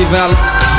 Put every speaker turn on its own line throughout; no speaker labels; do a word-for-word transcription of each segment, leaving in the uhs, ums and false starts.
Bobby Valley.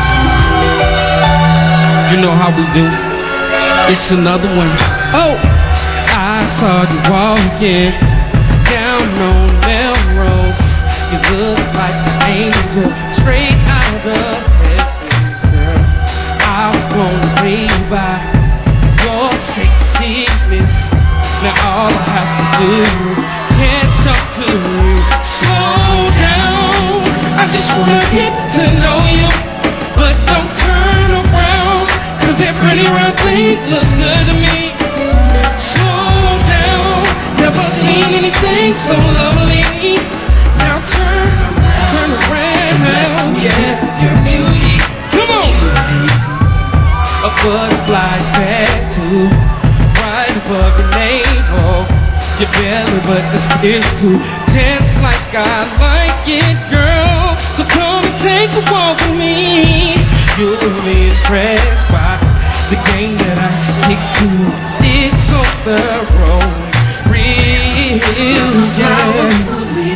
You know how we do. It's another one. Oh, I saw you walking down on Melrose. You look like an angel, straight out of heaven, girl. I was blown away by your sexiness. Now all I have to do is catch up to you. Slow down, I just wanna get to know you, but don't turn around, cause that pretty round thing looks good to me. Slow down, never seen anything so lovely. Now turn around, turn around, bless me with your beauty. Come on, a butterfly tattoo right above your navel, your belly button's pierced too, just like I like it, girl. So come and take a walk with me. You'll be impressed by the game that I kick to. It's on the road, real, yeah.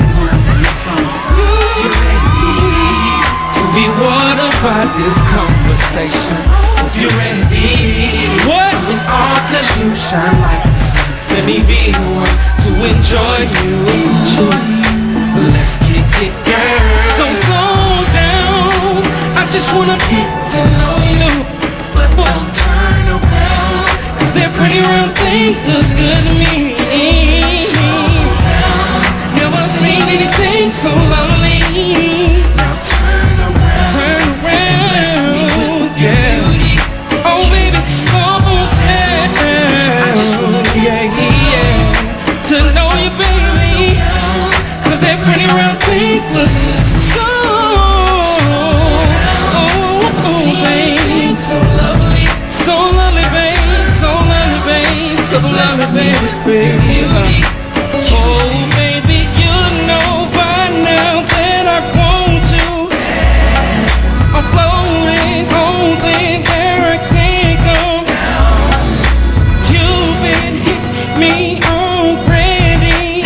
You ready to be watered by this conversation? You ready? What? Coming on, cause you shine like the sun. Let me be the one to enjoy you. Enjoy you. Let's kick it, girl. So slow down, I just wanna get to know you, but don't turn around, cause that pretty round thing looks good to me. Slow down, never seen anything so lovely. Now turn around, turn around, bless me with your yeah. beauty. Oh baby, slow down, I just wanna get to yeah, to know you, baby, cause that pretty round thing looks so, oh, oh, baby, so lovely, so lovely, baby, so lovely, baby, so lovely, baby, baby. Oh, baby, you know by now that I want you. I'm floating on the air, I can't come down. You've been hitting me already.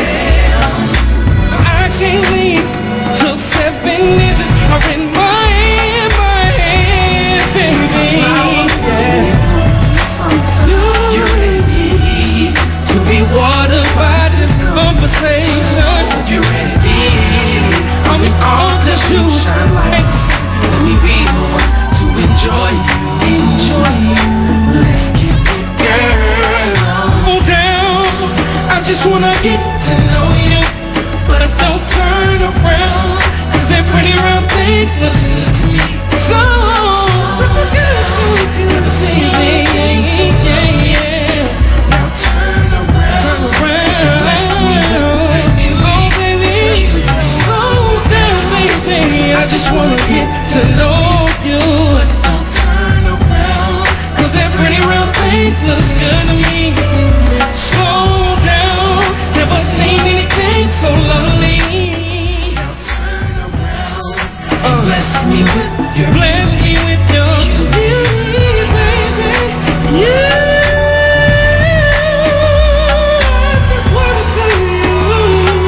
I can't leave till seven inches are in my hand, my hand, baby. Yeah. You ready to be watered by this conversation? You ready? I'm in awe cause you shine like the sun. Let me be the one to enjoy you. Enjoy you. Let's keep it, girl. Slow down, I just wanna get to know you, but don't turn around, cause that pretty round thing looks good to me. So, so good, so good. Never seen anything so yeah, yeah. Now turn around, turn around, bless me with your beauty. Oh baby, slow down, baby, I just wanna get to know you, but don't turn around, cause that pretty round thing looks good to me. Slow down, never seen anything so lovely. Now turn around, uh, bless me with your bless me with your beauty, baby. Yeah, I just wanna see you.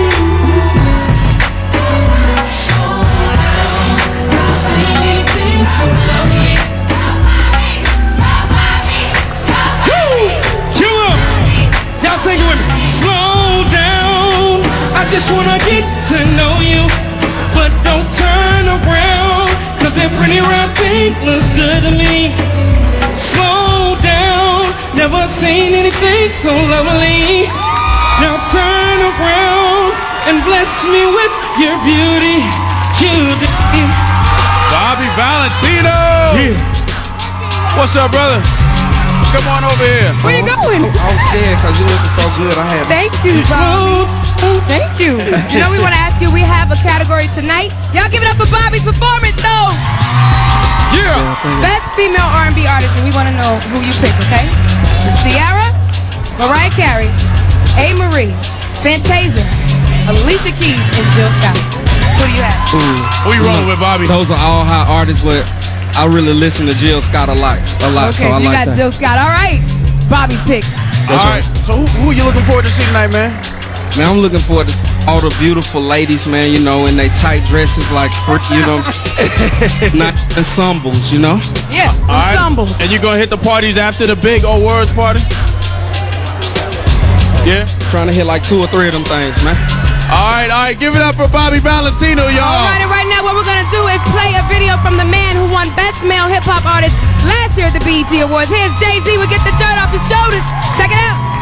Slow down, never seen anything so lovely. Woo! Cue up! Y'all sing it with me. Slow down, I just wanna get to know you, but don't turn around, cause that pretty round thing looks good to me. Slow down, never seen anything so lovely. Now turn around and bless me with your beauty. Beauty.
Bobby Valentino!
Yeah.
What's up, brother? Come on over here.
Where you going?
I was scared cause you looking so good. I had
Thank you, Bobby. Oh, thank you. You know, we want to ask you, we have a category tonight. Y'all give it up for Bobby's performance, though.
Yeah.
Best female R and B artist, and we want to know who you pick, okay? Ciara, Mariah Carey, A. Marie, Fantasia, Alicia Keys, and Jill Scott. Who do you have?
Ooh.
Who you rolling with, Bobby?
Those are all hot artists, but I really listen to Jill Scott a lot, a lot.
Okay,
so,
so
I
you
like
got
that.
Jill Scott. All right, Bobby's picks.
All right. So who, who are you looking forward to see tonight, man?
Man, I'm looking forward to all the beautiful ladies, man, you know, in they tight dresses like freak, you know what I'm saying? Not ensembles, you know?
Yeah,
All right.
ensembles.
And you gonna hit the parties after the big old words party? Yeah?
Trying to hit like two or three of them things, man.
All right, all right. Give it up for Bobby Valentino, y'all.
All right, and right now what we're going to do is play a video from the man who won Best Male Hip Hop Artist last year at the B E T Awards. Here's Jay-Z with Get the Dirt Off His Shoulders. Check it out.